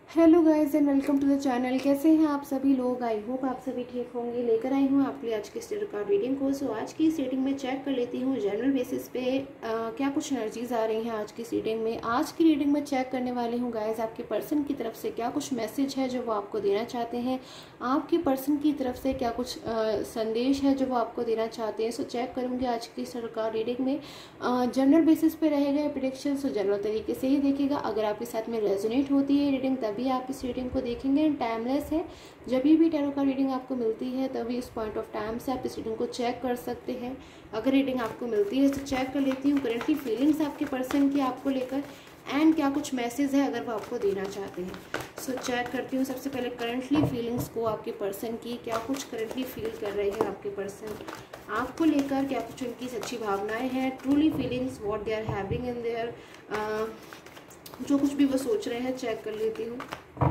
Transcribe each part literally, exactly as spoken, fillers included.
Hello guys and welcome to the channel. कैसे हैं आप सभी लोग? आई होप आप सभी ठीक होंगे। लेकर आई हूँ आपके लिए आज की स्टेट कार्ड रीडिंग को। सो आज की इस रीडिंग में चेक कर लेती हूँ जनरल बेसिस पे आ, क्या कुछ एनर्जीज आ रही हैं आज की रीडिंग में। आज की रीडिंग में चेक करने वाली हूँ गाइस आपके पर्सन की तरफ से क्या कुछ मैसेज है जो वो आपको देना चाहते हैं। आपके पर्सन की तरफ से क्या कुछ आ, संदेश है जो वो आपको देना चाहते हैं। सो चेक करूँगी आज की स्टेट कार्ड रीडिंग में जनरल बेसिस पे रहेगा प्रेडिक्शन। सो जनरल तरीके से ही देखिएगा। अगर आपके साथ में रेजोनेट होती है रीडिंग तभी आप इस रीडिंग को देखेंगे। टाइमलेस है, जब भी टैरो का रीडिंग आपको मिलती है तभी इस पॉइंट ऑफ टाइम से आप इस रीडिंग को चेक कर सकते हैं। अगर रीडिंग आपको मिलती है तो चेक कर लेती हूँ करेंटली फीलिंग्स आपके पर्सन की आपको लेकर एंड क्या कुछ मैसेज है अगर वो आपको देना चाहते हैं। सो so, चेक करती हूँ सबसे पहले करंटली फीलिंग्स को आपके पर्सन की क्या कुछ करंटली फील कर रहे हैं आपके पर्सन आपको लेकर, क्या कुछ उनकी सच्ची भावनाएं हैं, truly feelings what they are having in there, जो कुछ भी वो सोच रहे हैं चेक कर लेती हूँ।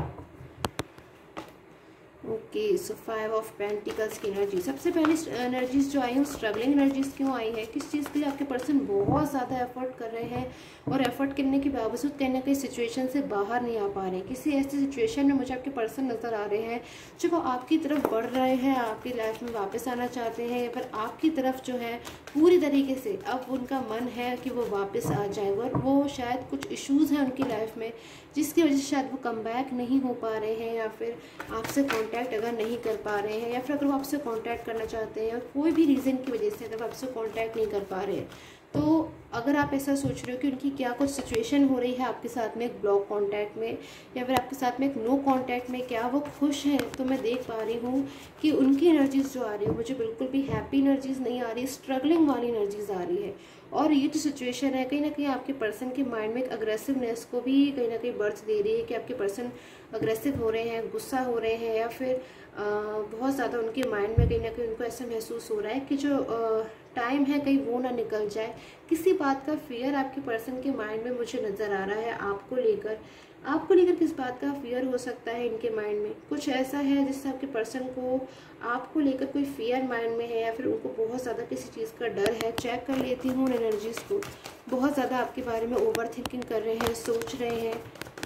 Okay so five of pentacles की एनर्जी सबसे पहली एनर्जीज जो आई हैं स्ट्रगलिंग एनर्जीज क्यों आई है, किस चीज़ के लिए आपके पर्सन बहुत ज़्यादा एफर्ट कर रहे हैं और एफर्ट करने के बावजूद कहीं ना कहीं सिचुएशन से बाहर नहीं आ पा रहे हैं। किसी ऐसी सिचुएशन में मुझे आपके पर्सन नज़र आ रहे हैं जो वो आपकी तरफ बढ़ रहे हैं, आपकी लाइफ में वापस आना चाहते हैं या फिर आपकी तरफ जो है पूरी तरीके से अब उनका मन है कि वो वापस आ जाए। और वो शायद कुछ इश्यूज़ हैं उनकी लाइफ में जिसकी वजह से शायद वो कम बैक नहीं हो पा रहे हैं या फिर आपसे कांटेक्ट अगर नहीं कर पा रहे हैं या फिर अगर वो आपसे कांटेक्ट करना चाहते हैं और कोई भी रीज़न की वजह से अगर वो आपसे कांटेक्ट नहीं कर पा रहे हैं, तो अगर आप ऐसा सोच रहे हो कि उनकी क्या कुछ सिचुएशन हो रही है आपके साथ में एक ब्लॉक कांटेक्ट में या फिर आपके साथ में एक नो कांटेक्ट में, क्या वो खुश हैं, तो मैं देख पा रही हूँ कि उनकी एनर्जीज जो आ रही है मुझे बिल्कुल भी हैप्पी एनर्जीज नहीं आ रही, स्ट्रगलिंग वाली एनर्जीज आ रही है। और ये जो सिचुएशन है कहीं ना कहीं आपके पर्सन के माइंड में एक अग्रेसिवनेस को भी कहीं ना कहीं बर्थ दे रही है कि आपके पर्सन अग्रेसिव हो रहे हैं, गुस्सा हो रहे हैं या फिर आ, बहुत ज़्यादा उनके माइंड में कहीं ना कहीं उनको ऐसा महसूस हो रहा है कि जो टाइम है कहीं वो ना निकल जाए। किसी बात का फियर आपके पर्सन के माइंड में मुझे नज़र आ रहा है आपको लेकर। आपको लेकर किस बात का फियर हो सकता है इनके माइंड में? कुछ ऐसा है जिससे आपके पर्सन को आपको लेकर कोई फियर माइंड में है या फिर उनको बहुत ज़्यादा किसी चीज़ का डर है। चेक कर लेती हूँ एनर्जीज को। बहुत ज़्यादा आपके बारे में ओवर थिंकिंग कर रहे हैं, सोच रहे हैं।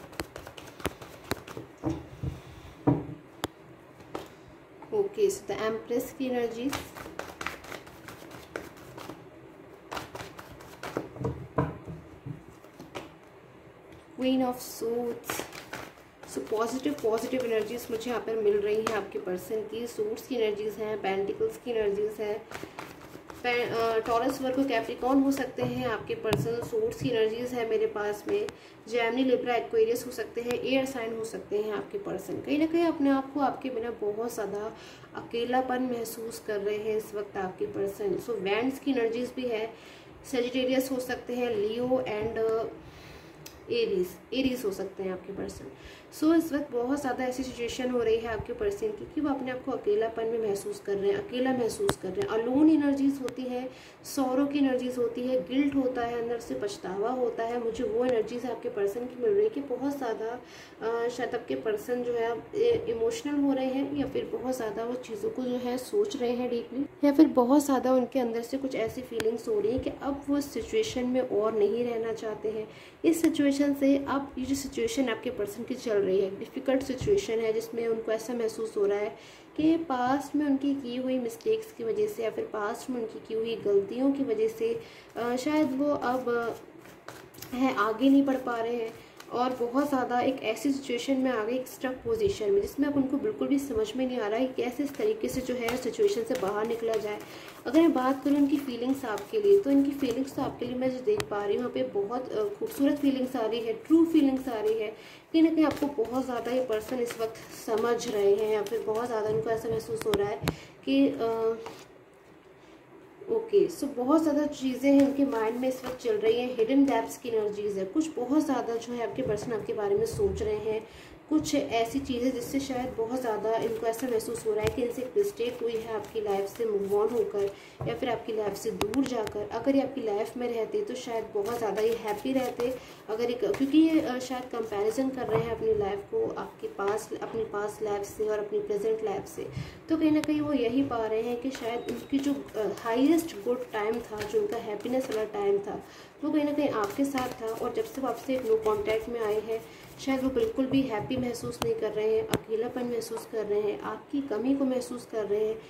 ओके सो द एम्प्रेस की energies queen of suits. So positive positive energies मुझे यहाँ पर मिल रही हैं आपके पर्सन की। सूट्स की एनर्जीज हैं, पेंटिकल्स की एनर्जीज हैं, टॉरस वर्गो कैप्रिकॉर्न हो सकते हैं आपके पर्सन। सूट्स की एनर्जीज है मेरे पास में। जेमिनी, लिब्रा, एक्वेरियस हो सकते हैं, एयर साइन हो सकते हैं आपके पर्सन। कहीं ना कहीं अपने आप को आपके बिना बहुत ज़्यादा अकेलापन महसूस कर रहे हैं इस वक्त आपके पर्सन। सो वैंड्स की एनर्जीज भी है। सेजिटेरियस हो सकते हैं, लियो एंड एरीज एरीज हो सकते हैं आपके पर्सन। सो so, इस वक्त बहुत ज़्यादा ऐसी सिचुएशन हो रही है आपके पर्सन की कि वो अपने आप को अकेलापन में महसूस कर रहे हैं, अकेला महसूस कर रहे हैं। अलोन एनर्जीज होती है, सौरों की एनर्जीज होती है, गिल्ट होता है, अंदर से पछतावा होता है। मुझे वो एनर्जीज आपके पर्सन की मिल रही है कि बहुत ज़्यादा शायद आपके पर्सन जो है इमोशनल हो रहे हैं या फिर बहुत ज़्यादा वो चीज़ों को जो है सोच रहे हैं डीपली या फिर बहुत ज़्यादा उनके अंदर से कुछ ऐसी फीलिंग्स हो रही है कि अब वो सिचुएशन में और नहीं रहना चाहते हैं। इस सिचुएशन से अब ये जो सिचुएशन आपके पर्सन की चल रही है डिफ़िकल्ट सिचुएशन है जिसमें उनको ऐसा महसूस हो रहा है कि पास्ट में उनकी की हुई मिस्टेक्स की वजह से या फिर पास्ट में उनकी की हुई गलतियों की वजह से आ, शायद वो अब है आगे नहीं बढ़ पा रहे हैं और बहुत ज़्यादा एक ऐसी सिचुएशन में आ गई, एक स्टक पोजीशन में जिसमें अब उनको बिल्कुल भी समझ में नहीं आ रहा है कि कैसे इस तरीके से जो है सिचुएशन से बाहर निकला जाए। अगर मैं बात करूँ इनकी फीलिंग्स आपके लिए, तो इनकी फीलिंग्स तो आपके लिए मैं जो देख पा रही हूँ यहाँ पे बहुत खूबसूरत फीलिंग्स आ रही है, ट्रू फीलिंग्स आ रही है। कहीं ना कहीं आपको बहुत ज़्यादा ये पर्सन इस वक्त समझ रहे हैं या फिर बहुत ज़्यादा इनको ऐसा महसूस हो रहा है कि आ, ओके okay, सो so बहुत ज़्यादा चीज़ें हैं इनके माइंड में इस वक्त चल रही हैं। हिडन डेप्थ्स की एनर्जीज है, कुछ बहुत ज़्यादा जो है आपके पर्सन आपके बारे में सोच रहे हैं, कुछ ऐसी चीज़ें जिससे शायद बहुत ज़्यादा इनको ऐसा महसूस हो रहा है कि इनसे एक मिस्टेक हुई है आपकी लाइफ से मूव ऑन होकर या फिर आपकी लाइफ से दूर जाकर। अगर ये आपकी लाइफ में रहते तो शायद बहुत ज़्यादा ये हैप्पी रहते। अगर एक क्योंकि ये शायद कंपैरिजन कर रहे हैं अपनी लाइफ को आपके पास अपनी पास लाइफ से और अपनी प्रेजेंट लाइफ से, तो कहीं ना कहीं वो यही पा रहे हैं कि शायद उनकी जो हाईएस्ट गुड टाइम था, जो उनका हैप्पीनेस वाला टाइम था, वो कहीं ना कहीं आपके साथ था। और जब से वो आपसे एक नो कॉन्टैक्ट में आए हैं शायद वो बिल्कुल भी हैप्पी महसूस नहीं कर रहे हैं, अकेलापन महसूस कर रहे हैं, आपकी कमी को महसूस कर रहे हैं।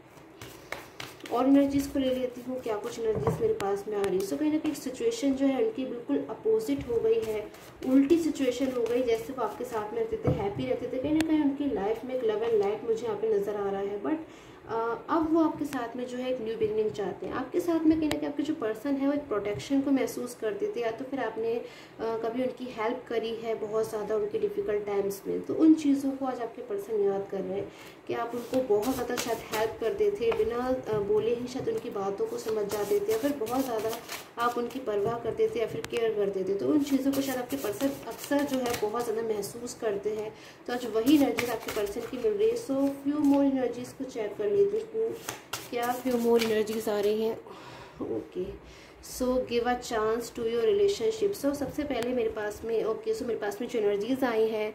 और एनर्जीज़ को ले लेती हूँ, क्या कुछ एनर्जीज़ मेरे पास में आ रही है। सो कहीं ना कहीं सिचुएशन जो है उनकी बिल्कुल अपोजिट हो गई है, उल्टी सिचुएशन हो गई। जैसे वो आपके साथ में रहते थे, हैप्पी रहते थे, कहीं ना कहीं उनकी लाइफ में एक लव एंड लाइट मुझे यहाँ पे नज़र आ रहा है। बट अब वो आपके साथ में जो है एक न्यू बिगनिंग चाहते हैं। आपके साथ में कहीं ना कहीं आपके जो पर्सन है वो एक प्रोटेक्शन को महसूस करते थे, या तो फिर आपने आ, कभी उनकी हेल्प करी है बहुत ज़्यादा उनके डिफ़िकल्ट टाइम्स में, तो उन चीज़ों को आज आपके पर्सन याद कर रहे हैं कि आप उनको बहुत ज़्यादा शायद हेल्प करते थे, बिना बोले ही शायद उनकी बातों को समझ जाते थे, या फिर बहुत ज़्यादा आप उनकी परवाह करते थे या फिर केयर करते थे। तो उन चीज़ों को शायद आपके पर्सन अक्सर जो है बहुत ज़्यादा महसूस करते हैं। तो आज वही एनर्जीज आपके पर्सन की मिल रही है। सो फ्यू मोर एनर्जीज़ को चेक कर लेती हूँ, क्या फ्यू मोर एनर्जीज आ रही हैं। Okay, so give a chance to your relationship. So सबसे पहले मेरे पास में ओके okay, सो so मेरे पास में जो एनर्जीज आई हैं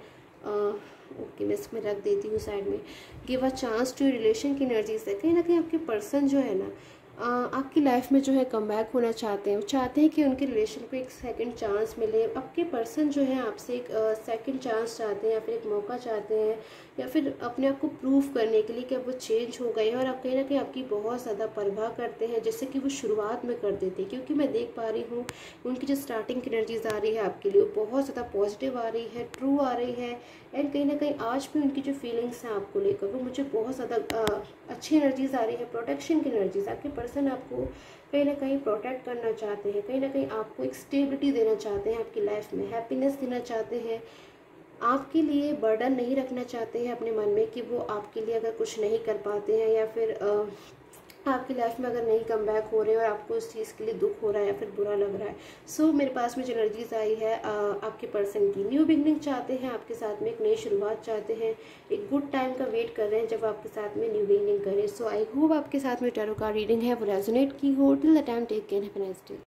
ओके okay, मैं इसमें रख देती हूँ साइड में। Give a chance to relation की एनर्जीज है। कहीं ना कहीं आपके पर्सन जो है ना Uh, आपकी लाइफ में जो है कम बैक होना चाहते हैं। वो चाहते हैं कि उनके रिलेशन को एक सेकंड चांस मिले। आपके पर्सन जो है आपसे एक सेकंड चांस चाहते हैं, या फिर एक मौका चाहते हैं, या फिर अपने आप को प्रूव करने के लिए कि अब वो चेंज हो गए हैं और आप कहीं ना कहीं आपकी बहुत ज़्यादा परवाह करते हैं, जैसे कि वो शुरुआत में करते थे। क्योंकि मैं देख पा रही हूँ उनकी जो स्टार्टिंग की एनर्जीज आ रही है आपके लिए वो बहुत ज़्यादा पॉजिटिव आ रही है, ट्रू आ रही है। एंड कहीं ना कहीं आज भी उनकी जो फीलिंग्स हैं आपको लेकर वो मुझे बहुत ज़्यादा अच्छी एनर्जीज आ रही है, प्रोटेक्शन की एनर्जीज। आपके पर्सन आपको कहीं ना कहीं प्रोटेक्ट करना चाहते हैं, कहीं ना कहीं आपको एक स्टेबिलिटी देना चाहते हैं, आपकी लाइफ में हैप्पीनेस देना चाहते हैं, आपके लिए बर्डन नहीं रखना चाहते हैं अपने मन में कि वो आपके लिए अगर कुछ नहीं कर पाते हैं, या फिर आ, आपकी लाइफ में अगर नहीं कम बैक हो रहे हैं और आपको उस चीज़ के लिए दुख हो रहा है या फिर बुरा लग रहा है। सो so, मेरे पास में जो एनर्जीज आई है आ, आपके पर्सन की न्यू बिगनिंग चाहते हैं, आपके साथ में एक नई शुरुआत चाहते हैं, एक गुड टाइम का वेट कर रहे हैं जब आपके साथ में न्यू बिगनिंग करें। सो आई होप आपके साथ में टैरो कार्ड रीडिंग है वो रेजोनेट की हो। Till the time take care, have a nice day.